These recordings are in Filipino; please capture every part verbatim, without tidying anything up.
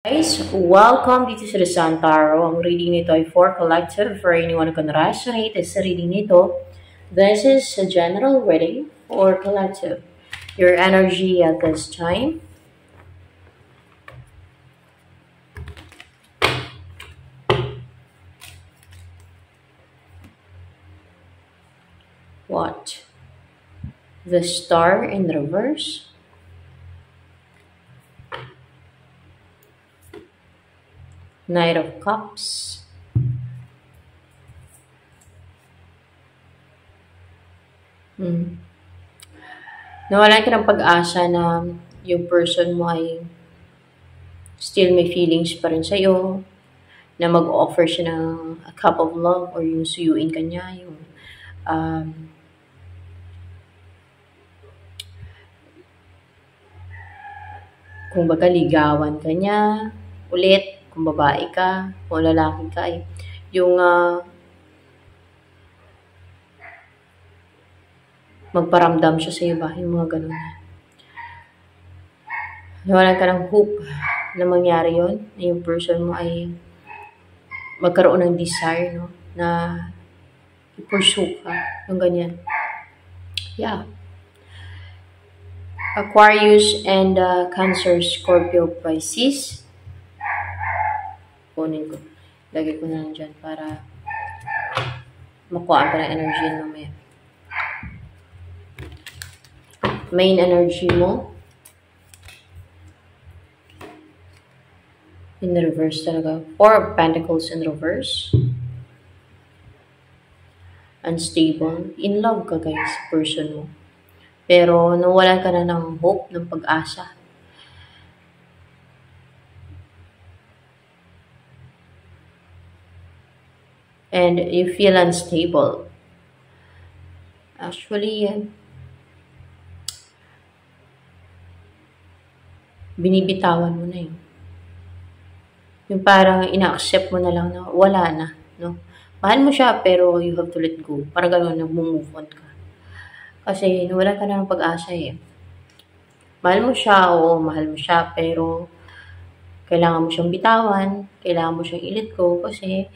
Guys, welcome dito sa The Sun Tarot. Ang reading nito ay for collective. For anyone who can resonate sa reading nito, this is a general reading for collective. Your energy at this time. What? The Star in reverse. Knight of Cups. Hmm. Nawalan ka ng pag-asa na yung person mo ay still may feelings pa rin sa'yo, na mag-offer siya ng a cup of love or yung suyuin ka niya, yung um, kung baga ligawan ka niya ulit, kung babae ka, kung lalaki ka, eh, yung uh, magparamdam siya sa iyo ba, yung mga ganun. Nawalan ka ng hope na mangyari yon, na yung person mo ay magkaroon ng desire, no, na i-pursue ka, yung ganyan. Yeah. Aquarius and uh, Cancer, Scorpio, Pisces. Kunin ko. Lagay ko na lang dyan para makuhaan pa ng energy yun mamaya. Main energy mo. In reverse talaga. Four of Pentacles in reverse. Unstable. In love ka guys, person mo. Pero nawalan ka na ng hope, ng pag-asa. And you feel unstable. Actually, yan. Binibitawan mo na yun. Yung parang ina-accept mo na lang na wala na, no? Mahal mo siya, pero you have to let go. Parang gano'n, nag-move on ka. Kasi nawalan ka na ng pag-asa eh. Mahal mo siya, oo, mahal mo siya, pero kailangan mo siyang bitawan, kailangan mo siyang i-let go kasi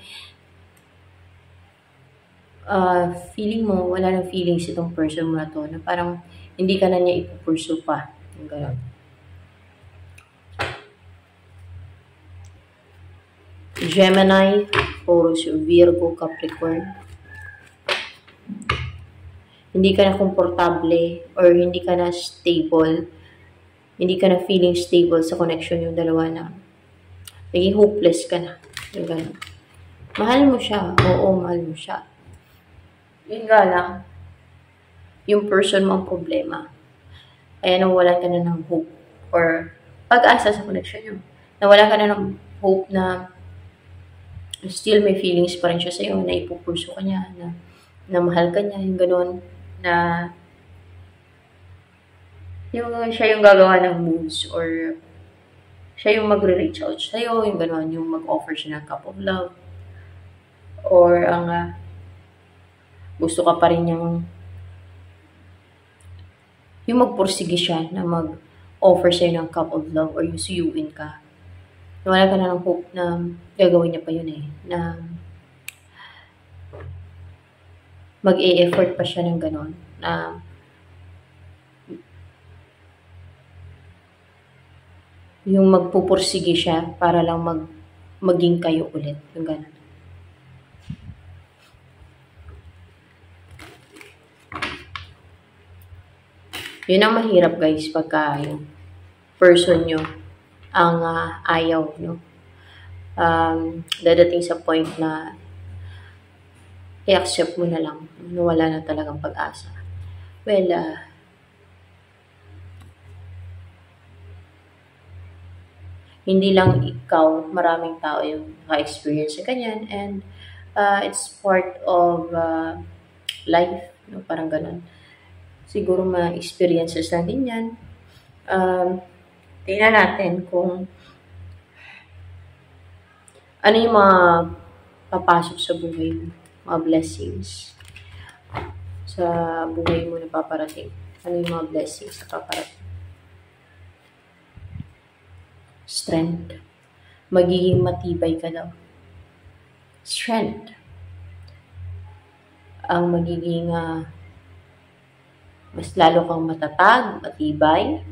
uh, feeling mo, wala nang feelings itong person mo na to, na parang hindi ka na niya ipupursue pa. Yung gano'n. Gemini, Taurus, Virgo, Capricorn. Hindi ka na komportable or hindi ka na stable. Hindi ka na feeling stable sa connection yung dalawa na naging hopeless ka na. Yung gano'n. Mahal mo siya. Oo, mahal mo siya. Yun nga lang, yung person mo ang problema. Kaya nawalan ka na ng hope or pag-asa sa connection nyo. Nawalan ka na ng hope na still may feelings pa rin siya sa'yo, na ipupurso ka niya, na, na mahal ka niya, yung gano'n, na yung siya yung gagawa ng moves or siya yung magre-reach out sa'yo, yung gano'n, yung mag-offer siya ng cup of love or ang uh, gusto ka pa rin yung yung magpursige siya na mag-offer sa'yo ng cup of love or yung suyuin ka. Wala ka na ng hope na gagawin niya pa yun eh. Na mag-e-effort pa siya ng gano'n. Na yung magpupursige siya para lang mag maging kayo ulit. Yung gano'n. Yun ang mahirap guys pagka yung person nyo ang uh, ayaw, no? Um, dadating sa point na i-accept mo na lang na wala na talagang pag-asa. Well, uh, hindi lang ikaw, maraming tao yung naka-experience sa ganyan, and uh, it's part of uh, life, no? Parang ganun. Siguro ma-experiences lang din yan. Um, tingnan natin kung ano yung mga papasok sa buhay mo, mga blessings sa buhay mo na paparating. Ano yung mga blessings na paparating? Strength. magiging matibay ka daw. Strength. Ang magiging uh, mas lalo kang matatag, matibay.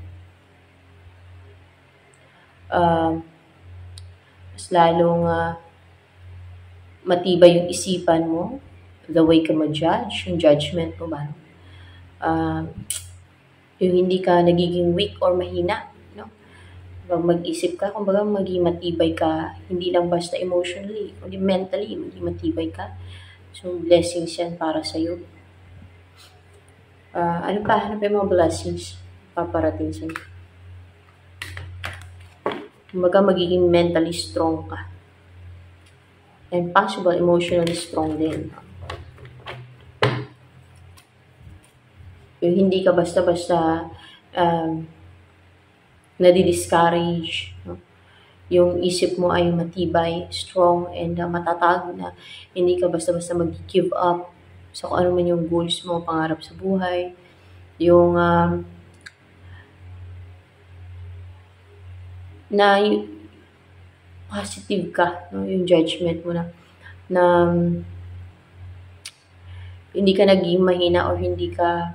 Uh, mas lalong uh, matibay yung isipan mo, the way ka ma-judge, yung judgment mo ba? Uh, yung hindi ka nagiging weak or mahina, no? Pag mag-isip ka, kumbaga maging matibay ka, hindi lang basta emotionally, kundi mentally, maging matibay ka. So, blessings yan para sa'yo. Uh, ano pa? Ano pa yung mga blessings paparating sa'yo? Kumbaga, magiging mentally strong ka. And possible, emotionally strong din. Yung hindi ka basta-basta um, nadi-discourage, no? Yung isip mo ay matibay, strong, and uh, matatag na hindi ka basta-basta mag-give up sa kung ano man yung goals mo, pangarap sa buhay. Yung um, na yung positive ka, no? Yung judgment mo na na um, hindi ka naging mahina or hindi ka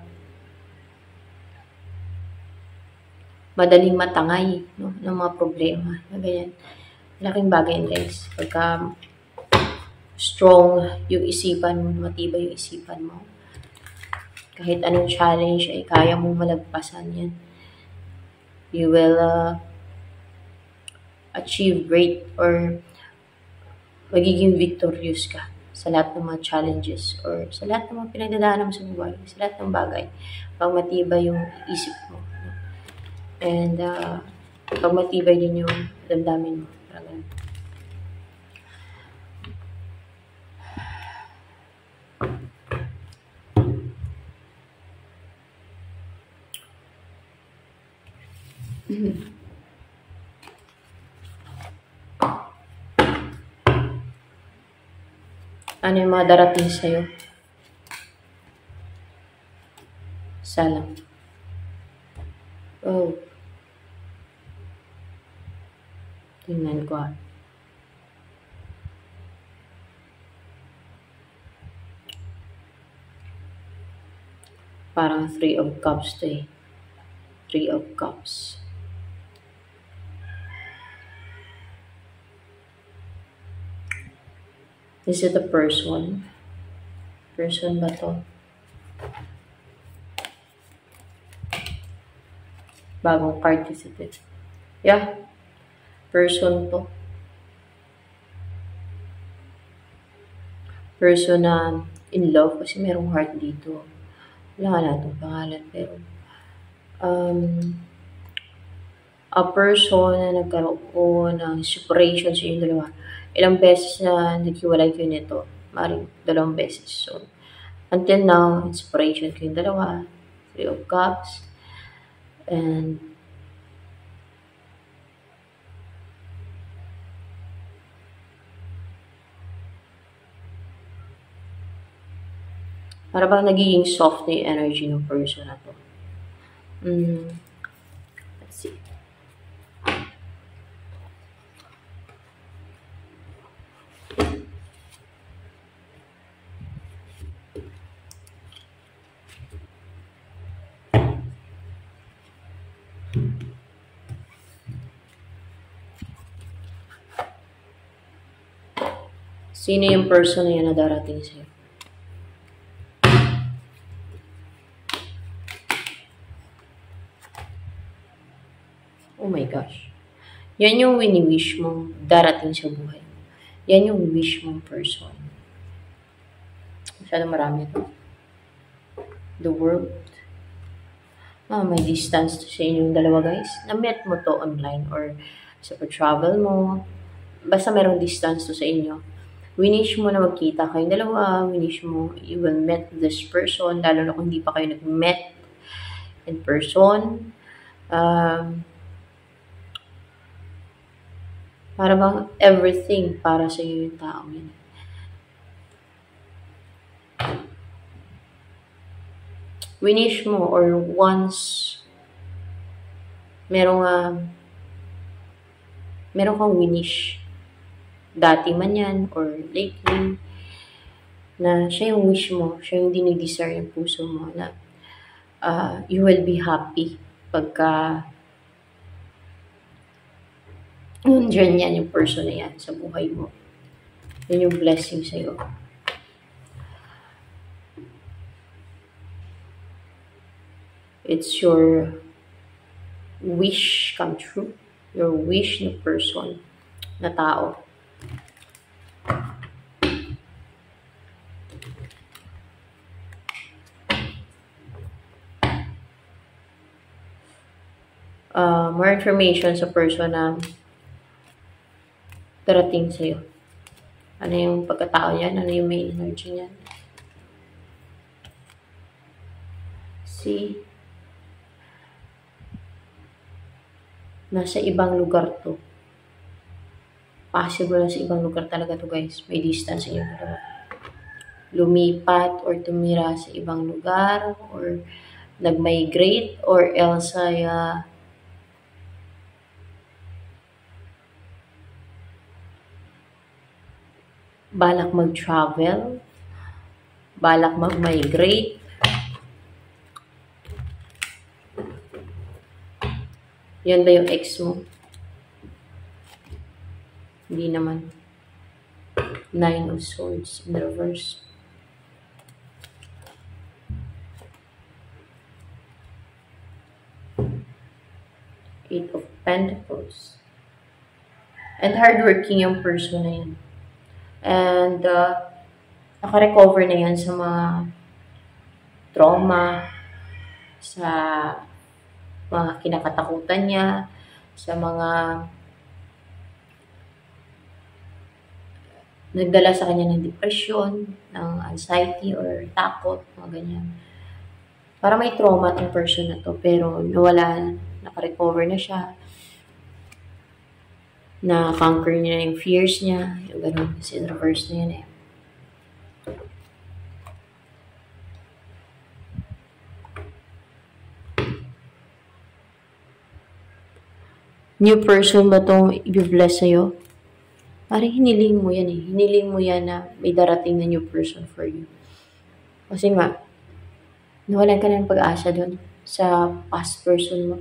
madaling matangay, no, ng mga problema. Na ganyan. Laking bagay, guys. Pagka strong yung isipan mo, matibay yung isipan mo. Kahit anong challenge ay kaya mong malagpasan yan. You will uh, achieve great or magiging victorious ka sa lahat ng mga challenges or sa lahat ng mga pinagdadaanan mo sa buhay, sa lahat ng bagay. Pag matibay yung isip mo. And, uh, pag matibay din yung damdamin mo. Parang mm-hmm. Ano yung mga darating sa'yo? Salam. Oh. Tingnan ko. Parang three of cups to eh. Three of cups. Is it a person? Person ba to? Bagong card is it? Yeah. Person to. Person na in love kasi merong heart dito. Wala nga itong pangalan pero um, a person na nagkaroon ng separation sa inyong dalawa. Ilang beses na naghiwalay kayo nito. Maring dalawang beses. So, until now, separation kayong dalawa. Three of Cups. And para bang nagiging soft na yung energy ng person na to. Mm. Let's see. Sino yung person na yan na darating sa'yo? Oh my gosh. Yan yung wini-wish mong darating sa buhay. Yan yung wish mong person. Masyado marami ito. The world. Ah, may distance to sa inyong dalawa, guys. Na-met mo to online or sa pag-travel mo. Basta merong distance to sa inyo. Winish mo na magkita kayong dalawa. Winish mo you will meet this person. Lalo na kung hindi pa kayo nag-met in person. Um, para bang everything para sa iyo yung tao yun. Winish mo or once merong uh, meron kang winish dati man yan or lately, na siya yung wish mo, siya yung dinidesire yung puso mo na uh, you will be happy pagka nandiyan yan yung person na yan sa buhay mo. Yun yung blessing sa'yo. It's your wish come true. Your wish na person, na tao. Uh, more information sa person na darating sa'yo. Ano yung pagkatao niyan? Ano yung may energy niyan? See? Nasa ibang lugar to. Possible na sa ibang lugar talaga to, guys. May distance sa inyo talaga. Lumipat or tumira sa ibang lugar or nag-migrate or else ay uh, balak mag-travel, balak mag-migrate. Yan ba yung ex mo? Hindi naman. Nine of Swords in the reverse. Eight of Pentacles. And hardworking yung person na yan. And uh, naka-recover na yan sa mga trauma, sa mga kinakatakutan niya, sa mga nagdala sa kanya ng depression, ng anxiety or takot, mga ganyan. Para may trauma itong person na to, pero nawala, naka-recover na siya. Na-conquer niya na yung fears niya, yung ganun, kasi in reverse na yun eh. New person ba itong i-bless sa'yo? Parang hiniling mo yan eh. Hiniling mo yan na may darating na new person for you. Kasi nga, nawalan ka na ng pag-asa doon sa past person mo.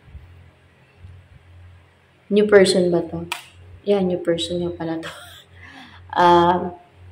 New person ba to? Yeah, new person yung pala to. uh,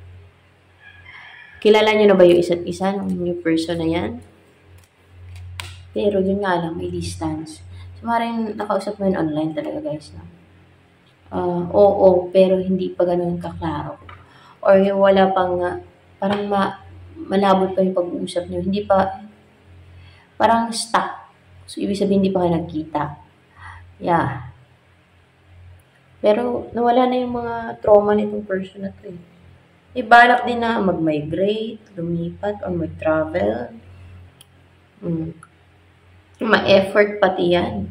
kilala nyo na ba yung isa't isa ng new person na yan? Pero yun nga lang, may distance. So, maaaring nakausap mo yun online talaga, guys. No? Uh, oo, pero hindi pa ganun kaklaro. Or yung wala pang, uh, parang ma, malabot pa yung pag-uusap nyo. Hindi pa, parang stuck. So, ibig sabihin, hindi pa kayo nagkita. Yeah. Pero, nawala na yung mga trauma nitong person na to eh. May balak din na mag-migrate, lumipat, or mag-travel. Hmm. Ma-effort pati yan.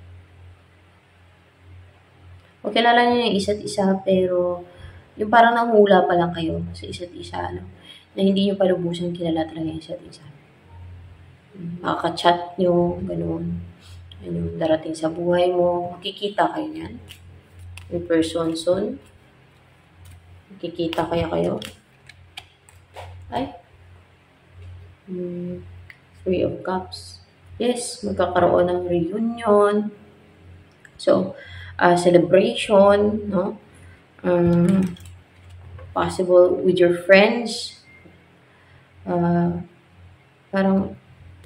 O kilala niyo yung isa't isa, pero yung parang nanghula pa lang kayo sa isa't isa, ano? Na hindi nyo pa lubusan kilala talaga yung isa't isa. Makaka-chat nyo, ganun. Ano, darating sa buhay mo, makikita kayo yan. In person soon. Makikita kaya kayo. Ay. Hmm. Three of Cups. Yes, magkakaroon ng reunion. So, uh, celebration, no? Um, possible with your friends. Uh, parang,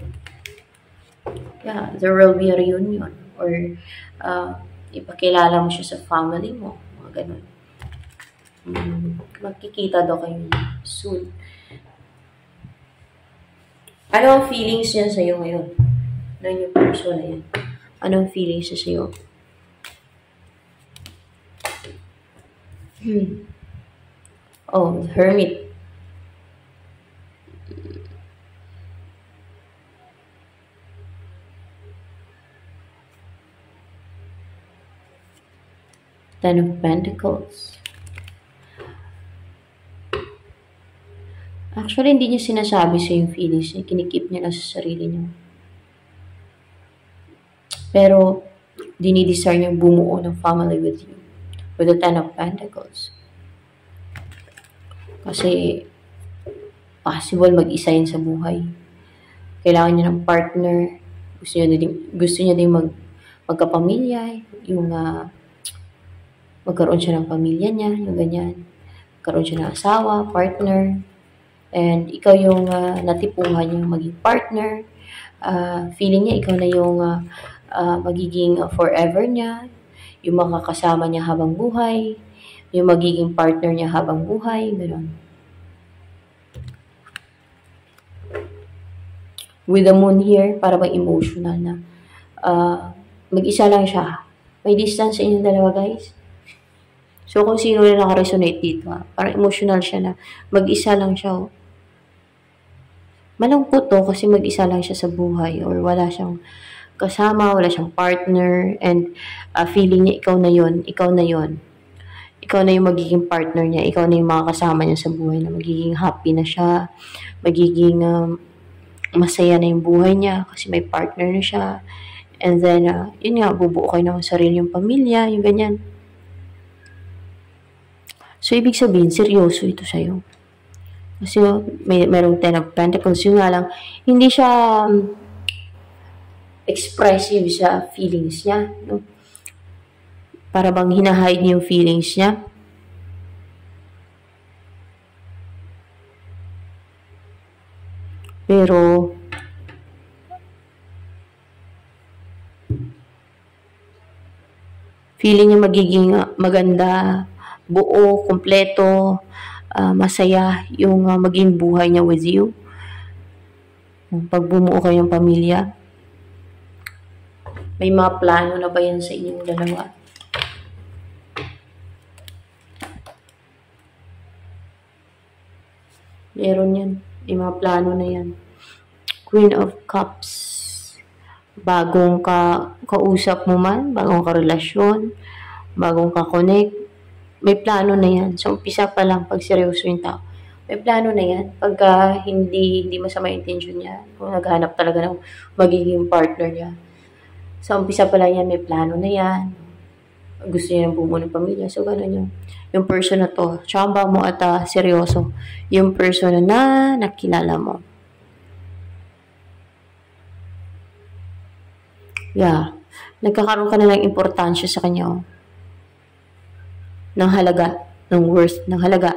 yeah, there will be a reunion. Or, uh, ipakilala mo siya sa family mo. Mga ganun. Um, magkikita daw kayo soon. Ano ang feelings niya sa'yo ngayon? Ano yung person na yan? Anong feelings niya sa'yo? Hmm. Oh, Hermit. Ten of Pentacles. Actually, hindi niya sinasabi sa yung feelings niya. Kinikip niya lang sa sarili niya. Pero, dinidesire niya bumuo ng family with you. With the Ten of Pentacles. Kasi possible mag-isa yan sa buhay. Kailangan niya ng partner. Gusto niya din, gusto niya din mag, magkapamilya. Yung uh, magkaroon siya ng pamilya niya, yung ganyan. Magkaroon siya ng asawa, partner. And ikaw yung uh, natipuhan niya maging partner. Uh, feeling niya ikaw na yung uh, uh, magiging uh, forever niya. Yung makakasama niya habang buhay. Yung magiging partner niya habang buhay. Gano'n. With the moon here, para bang emotional na. Uh, mag-isa lang siya. May distance sa inyong dalawa, guys. So, kung sino na nakaresonate dito, ha, parang emotional siya na mag-isa lang siya. Oh. Malungkot to kasi mag-isa lang siya sa buhay or wala siyang kasama, wala siyang partner, and uh, feeling niya ikaw na yon, ikaw na yon. Ikaw na yung magiging partner niya, ikaw na yung makakasama niya sa buhay na magiging happy na siya, magiging um, masaya na yung buhay niya kasi may partner na siya. And then, uh, yun nga, bubuo kayo ng sarili yung pamilya, yung ganyan. So, ibig sabihin, seryoso ito sa'yo. Kasi may merong Ten of Pentacles, yun nga lang, hindi siya um, expressive sa feelings niya. No? Para bang hinahide niya yung feelings niya. Pero, feeling niya magiging maganda, buo, kompleto, uh, masaya yung uh, maging buhay niya with you. Pag bumuo kayo ng pamilya. May mga plano na ba yan sa inyong dalawa? Meron yan. May mga plano na yan. Queen of Cups. Bagong ka, kausap mo man, bagong karelasyon, bagong ka-connect, may plano na yan. So, umpisa pa lang pag seryoso yung tao. May plano na yan. Pagka hindi, hindi masama yung intention niya, kung naghanap talaga ng magiging partner niya. So, umpisa pa lang yan, may plano na yan. Gusto niya ng bumuo ng pamilya. So, gano'n yung, yung person na to. Tsamba mo at uh, seryoso. Yung person na nakilala mo. Yeah. Nagkakaroon ka na ng importansya sa kanya. Oh. Ng halaga. Ng worth. Ng halaga.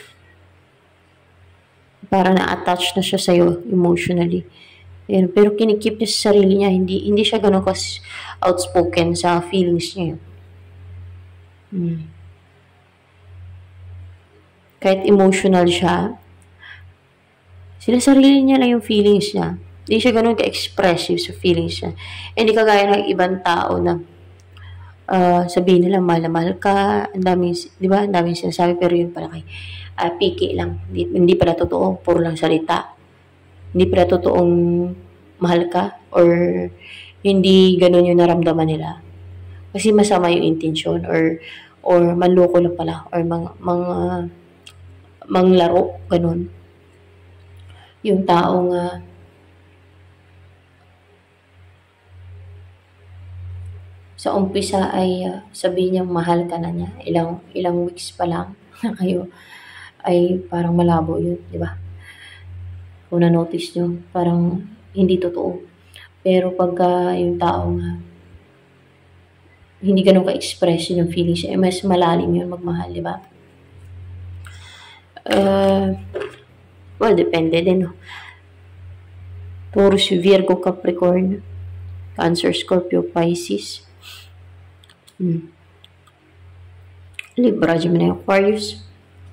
Para na-attach na siya sa'yo emotionally. Ayan. Pero kinikip niya sa sarili niya. Hindi, hindi siya ganun kas outspoken sa feelings niya. Hmm. Kahit emotional siya, sinasarili niya lang yung feelings niya. Hindi siya ganun ka-expressive sa feelings niya. Hindi kagaya ng ibang tao na uh, sabihin nila, mahal na mahal ka, ang daming, di ba, ang daming sinasabi, pero yun pala kay uh, piki lang. Hindi, hindi pala totoo, puro lang salita. Hindi pala totoong mahal ka, or hindi ganun yung naramdaman nila. Kasi masama yung intention, or or manloko lang pala, or mga, mga manglaro, ganun. Yung taong uh, sa umpisa ay uh, sabihin niyang mahal ka na niya. Ilang, ilang weeks pa lang na kayo ay parang malabo yun, di ba? Kung na-notice nyo, parang hindi totoo. Pero pagka yung taong uh, hindi ganun ka-express yung feelings, eh, mas malalim yun magmahal, di ba? Uh, well, depende din, no? Taurus, Virgo, Capricorn, Cancer, Scorpio, Pisces, hmm. Libra, Gemini, Aquarius.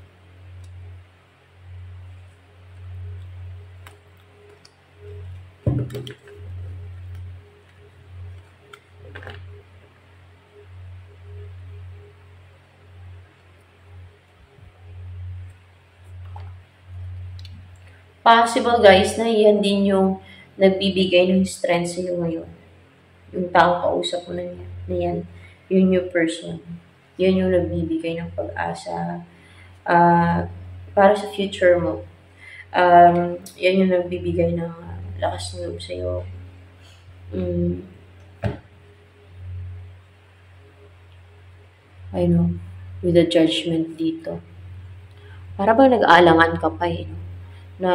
Possible, guys, na yan din yung nagbibigay ng strength sa iyo ngayon. Yung taong kausap mo na yan, na yan, yun yung person. Yun yung nagbibigay ng pag-asa uh, para sa future mo. Um, yan yung nagbibigay ng uh, lakas ng loob sa iyo. Mm. I know, with the judgment dito. para bang nag-aalangan ka pa eh, na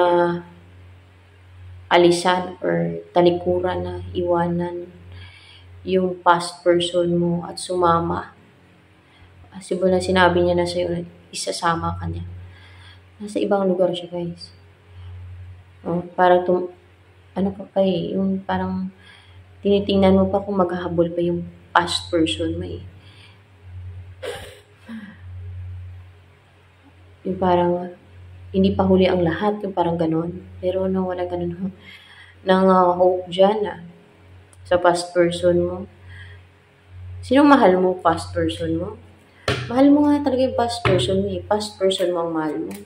alisan or talikuran na iwanan yung past person mo at sumama. Simula sinabi niya na sa'yo na isasama ka niya. Nasa ibang lugar siya, guys. Oh, parang tum ano ka pa eh, yung parang tinitingnan mo pa kung maghahabol pa yung past person mo eh. Yung parang hindi pa huli ang lahat, yung parang ganon. Pero no, wala ganon ng uh, hope dyan ah, sa past person mo. Sino mahal mo, past person mo? Mahal mo nga talaga yung past person mo eh. Past person mo ang mahal mo.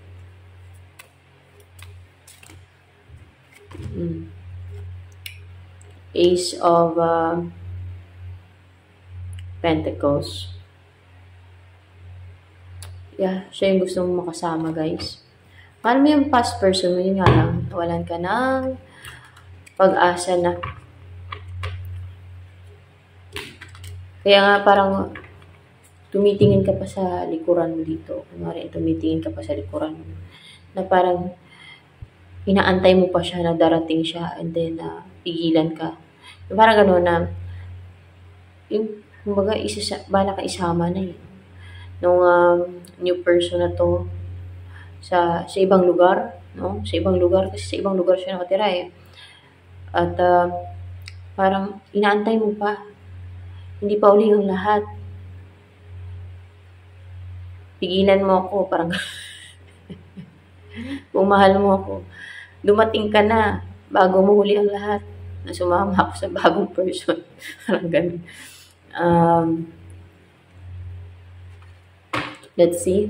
Hmm. Ace of uh, Pentacles. Yeah, siya yung gusto mong makasama, guys. Mahal mo yung past person mo, yun nga lang. Nawalan ka ng pag-asa na. Kaya nga parang tumitingin ka pa sa likuran mo dito. Kunwari, tumitingin ka pa sa likuran mo. Na parang inaantay mo pa siya na darating siya and then uh, pigilan ka. Yung parang gano'n na yung kumbaga isa bala ka isama na eh. Nung um, new person na to sa sa ibang lugar, no? Sa ibang lugar kasi sa ibang lugar siya nakatira eh. At uh, parang inaantay mo pa. Hindi pa uli yung lahat. Pigilan mo ako, parang kung mahal mo ako, dumating ka na bago mo huli ang lahat na sumama ako sa bagong person. Parang ganun. Um, let's see.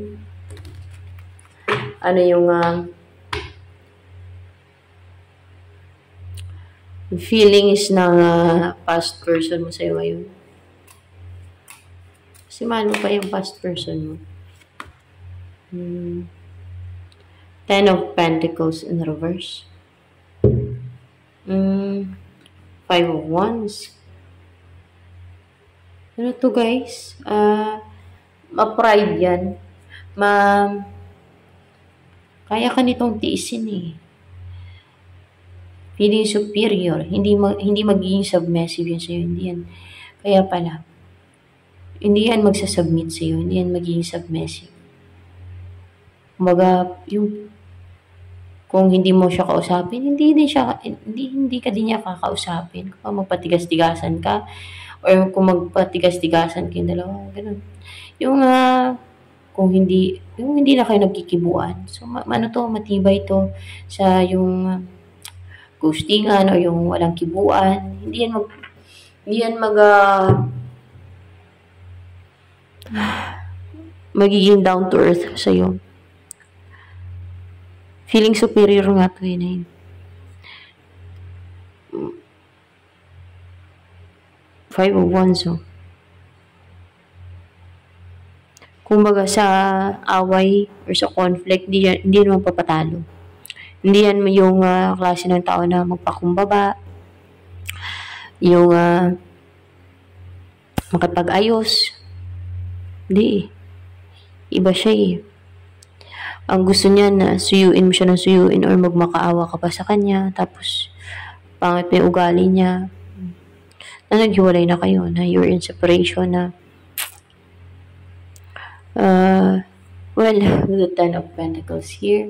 Ano yung uh, feelings ng uh, past person mo sa'yo ngayon? Kasi mahal mo pa yung past person mo. Hmm. Ten of Pentacles in reverse. Hmm. Five of Wands. Ano to, guys? Uh, ma-pride yan. Ma... Kaya ka nitong tiisin eh. Feeling superior. Hindi ma hindi magiging submissive yun sa'yo. Hindi yan. Kaya pala. Hindi yan magsasubmit sa'yo. Hindi yan magiging submissive. Kumbaga, yung kung hindi mo siya kausapin, hindi din siya, hindi, hindi ka din niya kakausapin. Kung magpatigas-tigasan ka, or kung magpatigas-tigasan kayong dalawa, ganun. Yung, uh, kung hindi, yung hindi na kayo nagkikibuan. So, ma ano to, matibay to sa yung uh, ghostingan o yung walang kibuan. Hindi yan mag, hindi yan mag, uh, magiging down to earth sa'yo. Feeling superior nga to yun eh. Five of Wands, oh. Kumbaga sa away or sa conflict, hindi yan, hindi naman papatalo. Hindi yan yung uh, klase ng tao na magpakumbaba, yung uh, makapag-ayos. Hindi. Iba siya eh. Ang gusto niya na suyuin mo siya ng suyuin or magmakaawa ka pa sa kanya, tapos pangit pa yung ugali niya, na naghiwalay na kayo, na you're in separation na, uh, well, with the Ten of Pentacles here,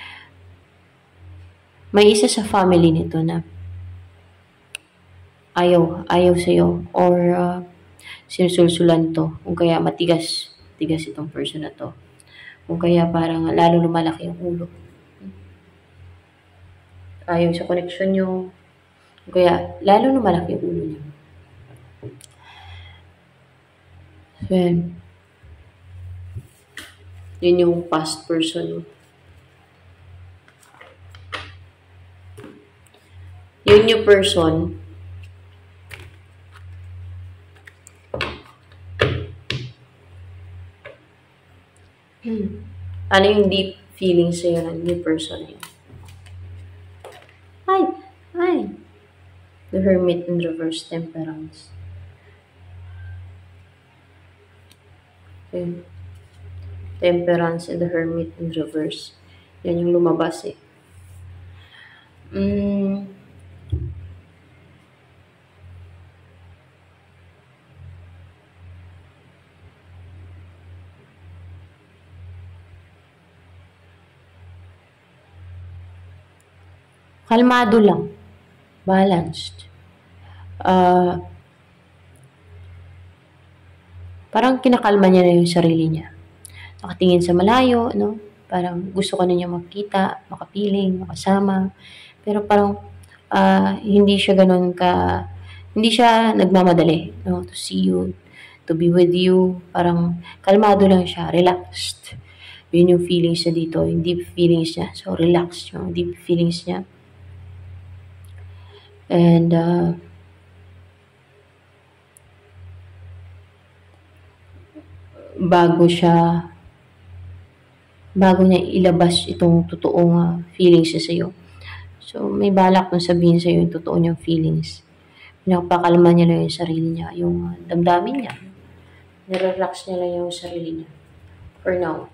may isa sa family nito na ayaw, ayaw sa'yo, or uh, sinusulsulan to, kung kaya matigas, tigas itong person na to. Kung kaya parang lalo lumalaki yung ulo. Ayaw sa connection nyo. Kung kaya lalo lumalaki yung ulo niya. So, yan. Yun yung past person. Yun yung person. Hmm. Ano yung deep feelings sa'yo ng new person na yun? Ay! Ay! The Hermit in reverse, Temperance. Okay. Temperance and the Hermit in reverse. Yan yung lumabas eh. Mm, kalmado lang. Balanced. Uh, parang kinakalma niya na yung sarili niya. Nakatingin sa malayo, no? Parang gusto ka na niya makita, makapiling, makasama. Pero parang uh, hindi siya ganun ka, hindi siya nagmamadali, no? To see you, to be with you. Parang kalmado lang siya, relaxed. Yun yung feelings niya dito, yung deep feelings niya. So, relaxed yung deep feelings niya. And, uh, bago siya, bago niya ilabas itong totoong uh, feelings niya sa'yo. So, may balak nung sabihin sa'yo yung totoo niyang feelings. Pinapakalma niya lang yung sarili niya, yung uh, damdamin niya. Nirelax niya lang yung sarili niya. For now.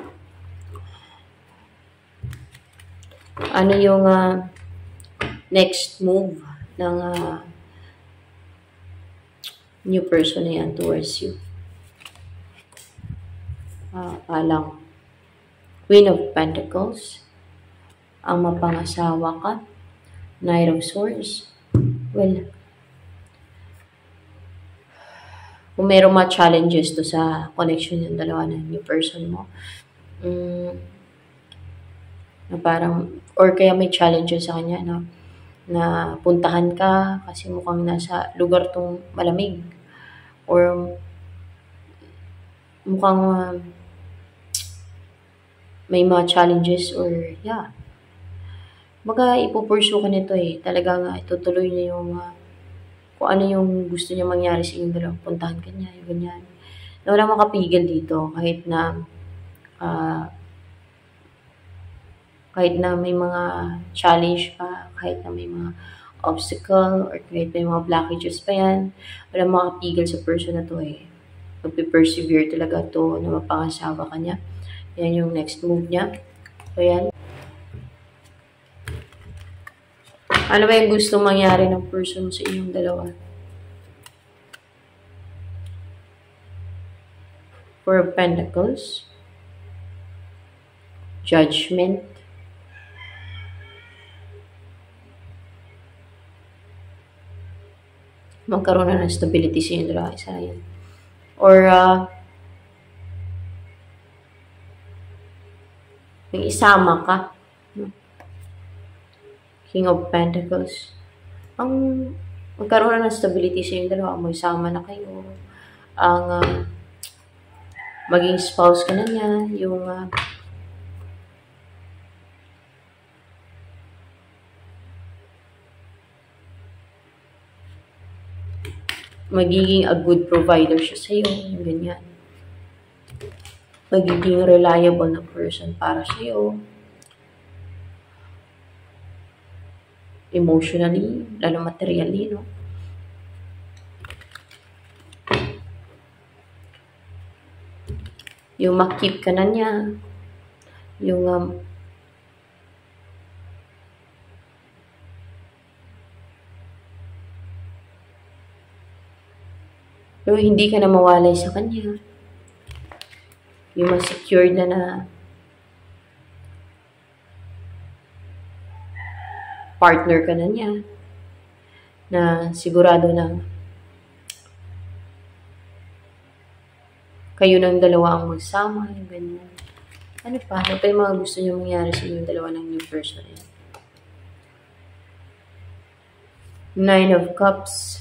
Ano yung uh, next move ng uh, new person na yan towards you? Uh, palang Queen of Pentacles, ang mapangasawa ka, Knight of Swords. Well, kung meron mga challenges to sa connection yung dalawa ng new person mo, um, na parang, or kaya may challenges sa kanya na, na puntahan ka kasi mukhang nasa lugar tong malamig, or mukhang uh, may mga challenges, or yeah, baga ipupursue ka nito eh. Talaga nga itutuloy niya yung uh, kung ano yung gusto niya mangyari sa inyong dalawang, puntahan ka niya, yung ganyan. Na wala makapigil dito kahit na uh, kahit na may mga challenge pa, kahit na may mga obstacle, or kahit may mga blockages pa yan, wala makapigil sa person na to eh. Magpe-persevere talaga to na mapangasawa ka niya. Yan yung next move niya. So, yan. Ano ba yung gusto mangyari ng person sa inyong dalawa? Four of Pentacles. Judgment. Magkaroon na ng stability sa inyong dalawa. Isa yan. Or, uh, yung isama ka. King of Pentacles. Ang magkaroon na ng stability sa inyong dalawa. May isama na kayo. Ang uh, maging spouse ka na niya. Yung uh, magiging a good provider siya sa iyo. Yung ganyan. Magiging reliable na person para sa iyo. Emotionally, lalo materially, no? Yung makip ka na niya. Yung um, yung hindi ka na mawalay sa kanya. Yung ma-secure na na partner ka na niya, na sigurado na kayo ng dalawa ang magsama, yung ganyan. Ano pa? Ano pa yung mga gusto niyo mangyari sa inyong dalawa ng new person? Nine of Cups.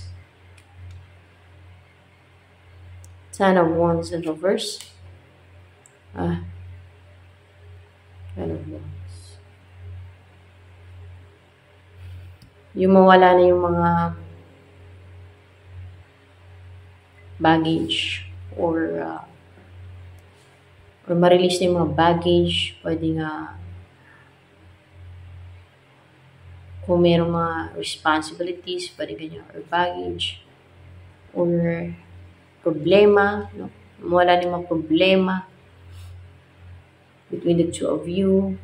Ten of Wands in reverse. Ah. Ten of Wands. Yung mawala na yung mga baggage, or uh, or ma-release na yung mga baggage. Pwede nga kung mayroong mga responsibilities, pwede ganyan, or baggage, or problema, no? Mawala na yung mga problema. between the two of you,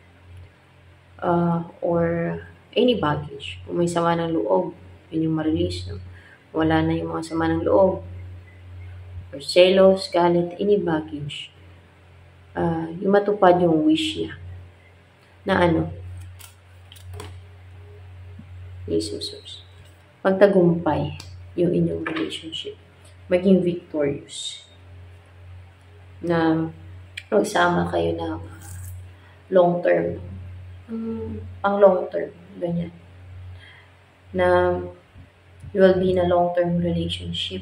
uh, or any baggage. Kung may sama ng loob, yun yung ma-release, no? Wala na yung mga sama ng loob, or selos, galit, any baggage. Uh, yung matupad yung wish niya. Na ano? Ace of Swords. Pagtagumpay yung inyong relationship. Maging victorious. Na magsama kayo ng long term. Um, pang long term. Ganyan. Na you will be in a long term relationship.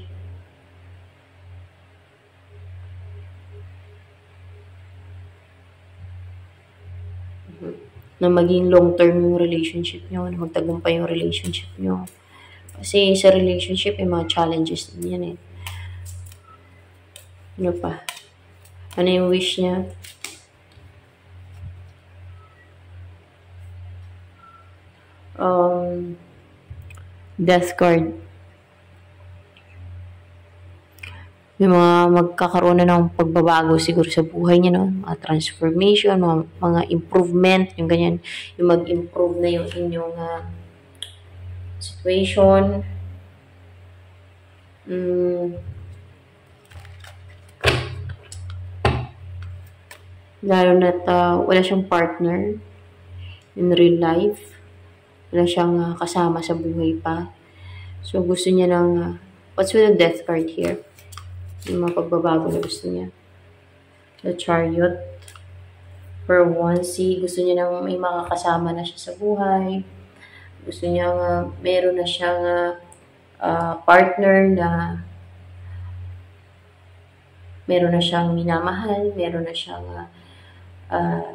Na maging long-term yung relationship nyo, na magtagumpay yung relationship nyo. Kasi sa relationship, may mga challenges din yan eh. Ano pa? Ano yung wish niya? Um, death card. May mga magkakaroon na ng pagbabago siguro sa buhay niya, no? Mga transformation, mga, mga improvement, yung ganyan, yung mag-improve na yung inyong uh, situation. Mm. Lalo na't uh, wala siyang partner in real life. Wala siyang uh, kasama sa buhay pa. So, gusto niya ng, uh, what's with the death card here? Yung mga pagbabago na gusto niya. The Chariot. For one, see, gusto niya nang may makakasama na siya sa buhay. Gusto niya nga, uh, meron na siyang uh, uh, partner na meron na siyang minamahal, meron na siyang uh, uh,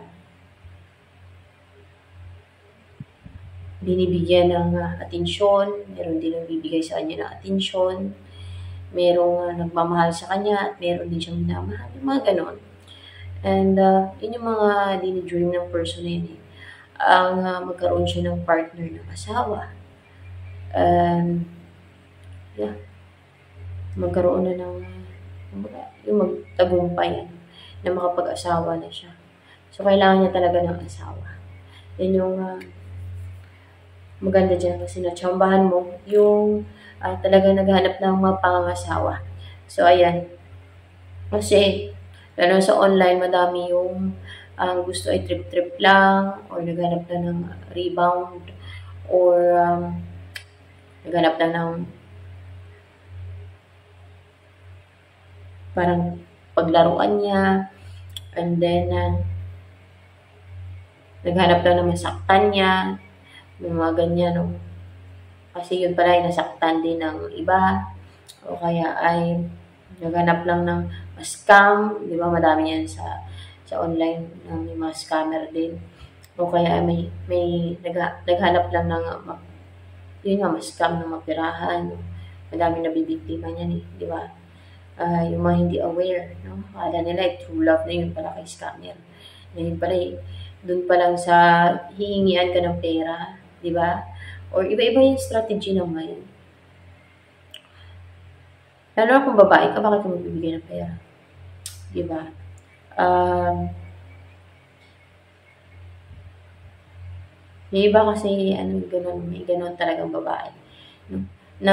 binibigyan ng uh, atensyon, meron din ang bibigay sa kanya ng atensyon. Merong uh, nagmamahal sa kanya at meron din siyang minamahal. Yung mga ganon. And uh, yun yung mga dinidream ng person na yun eh. Ang uh, magkaroon siya ng partner ng asawa. And yeah. Magkaroon na ng uh, yung magtagumpay na makapag-asawa na siya. So kailangan niya talaga ng asawa. Yan yung uh, maganda dyan kasi natsambahan mo yung uh, talagang naghanap ng mga pangangasawa. So, ayan. Kasi, lalo sa online, madami yung uh, gusto ay trip-trip lang or naghanap na ng rebound or um, naghanap na ng parang paglaruan niya and then uh, naghanap na ng masaktan niya, yung mga ganyan, no? Kasi yun pala ay nasaktan din ng iba o kaya ay naghanap lang ng scam, di ba? Madami yan sa sa online ng um, mga scammer din. O kaya may may nag, naghanap lang ng yun nga, ma-scam ng mapirahan. Madami nabibiktima niyan eh, di ba? Uh, yung mga hindi aware, no? Akala nila eh, true love na yun pala kay scammer. Na yun pala eh, dun pa lang sa hihingian ka ng pera, di ba? Or iba-iba yung strategy ng ngayon. Lalo na kung babae ka, bakit ka magbibigay ng pera? Di ba? Um, yung iba kasi, ano, ganun, may ganun talagang babae. No? Na,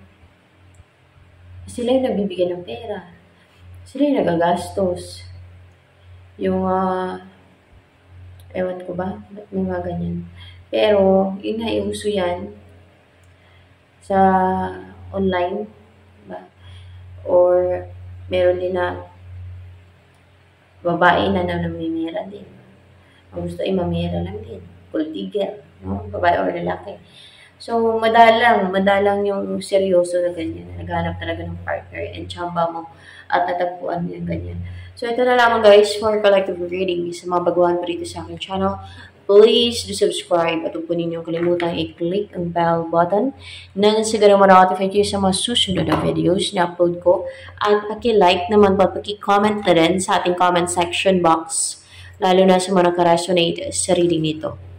sila yung nagbibigay ng pera. Sila yung nagagastos. Yung, uh, ewan ko ba? May mga ganyan. Pero, yun na, iuso yan sa online, ba? Or, meron din na babae na na namimira din. Ang gusto ay mamira lang din. Gold digger, no? Babae or lalaki. So, madalang, madalang yung seryoso na ganyan. Naghanap talaga ng partner and tsamba mo at natagpuan mo yung ganyan. So, ito na lamang guys for collective reading. Sa mga baguhan pa rito sa aking channel, please do subscribe at huwag po ninyong kalimutan i-click ang bell button na siguro ma-notify kayo sa mga susunod na videos na upload ko. At paki-like naman po at paki-comment na rin sa ating comment section box, lalo na sa mga nakaresonate sa reading nito.